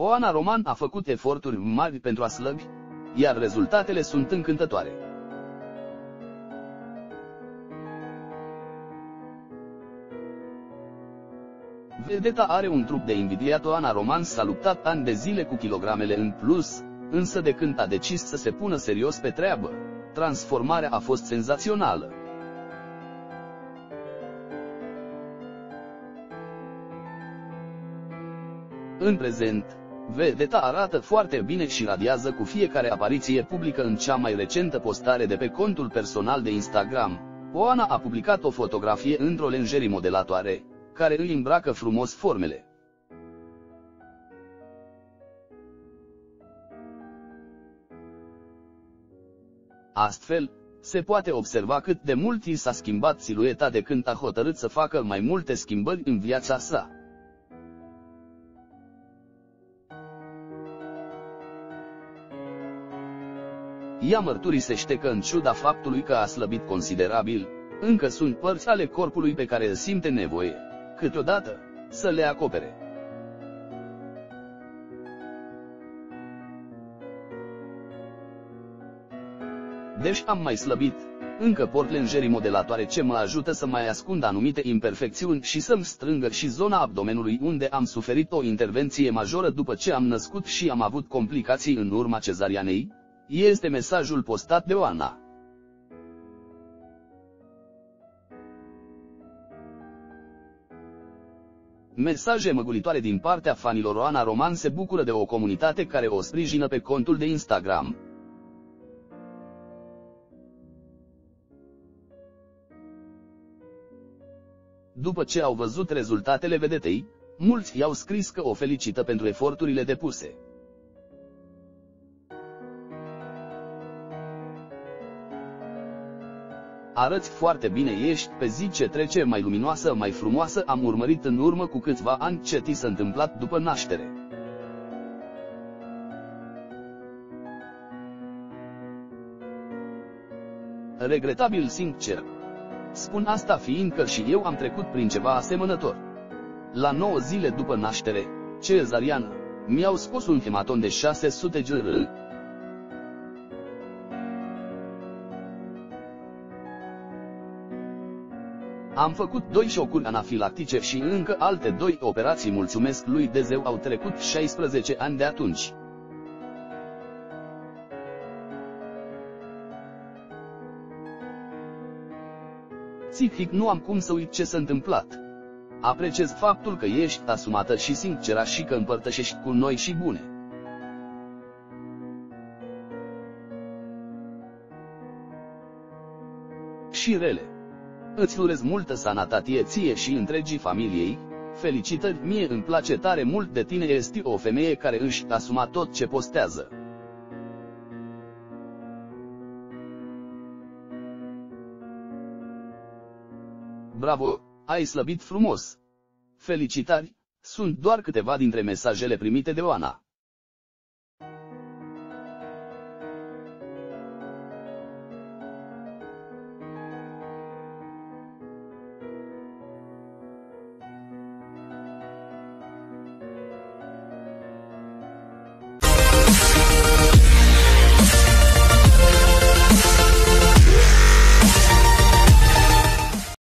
Oana Roman a făcut eforturi mari pentru a slăbi, iar rezultatele sunt încântătoare. Vedeta are un trup de invidiat. Oana Roman s-a luptat ani de zile cu kilogramele în plus, însă de când a decis să se pună serios pe treabă, transformarea a fost senzațională. În prezent, vedeta arată foarte bine și radiază cu fiecare apariție publică. În cea mai recentă postare de pe contul personal de Instagram, Oana a publicat o fotografie într-o lenjerie modelatoare, care îi îmbracă frumos formele. Astfel, se poate observa cât de mult i s-a schimbat silueta de când a hotărât să facă mai multe schimbări în viața sa. Ea mărturisește că în ciuda faptului că a slăbit considerabil, încă sunt părți ale corpului pe care simte nevoie, câteodată, să le acopere. Deși am mai slăbit, încă port lenjerii modelatoare ce mă ajută să mai ascund anumite imperfecțiuni și să-mi strângă și zona abdomenului, unde am suferit o intervenție majoră după ce am născut și am avut complicații în urma cezarianei, este mesajul postat de Oana. Mesaje măgulitoare din partea fanilor. Oana Roman se bucură de o comunitate care o sprijină pe contul de Instagram. După ce au văzut rezultatele vedetei, mulți i-au scris că o felicită pentru eforturile depuse. Arăți foarte bine, ești pe zi ce trece mai luminoasă, mai frumoasă. Am urmărit în urmă cu câțiva ani ce ți s-a întâmplat după naștere. Regretabil sincer. Spun asta fiindcă și eu am trecut prin ceva asemănător. La 9 zile după naștere, cezariană, mi-au scos un hematon de 600 gr. Am făcut 2 șocuri anafilactice și încă alte 2 operații. Mulțumesc lui Dumnezeu, au trecut 16 ani de atunci. Psihic nu am cum să uit ce s-a întâmplat. Apreciez faptul că ești asumată și sinceră și că împărtășești cu noi și bune și rele. Îți urez multă sănătate ție și întregii familiei. Felicitări, mie îmi place tare mult de tine, ești o femeie care își asuma tot ce postează. Bravo, ai slăbit frumos! Felicitări, sunt doar câteva dintre mesajele primite de Oana.